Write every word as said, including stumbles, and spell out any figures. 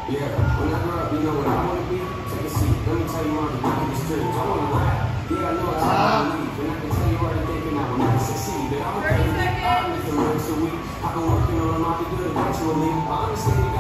Yeah, when I grow up, you know what I want to be? Take a seat. Let me tell you all the biggest dreams. I want to rap. Yeah, I know it's hard to believe. And I can tell you already thinking I will never succeed. But I'm a thirty seconds. I'm making works a week. I've been working on them. I'll be good eventually. I understand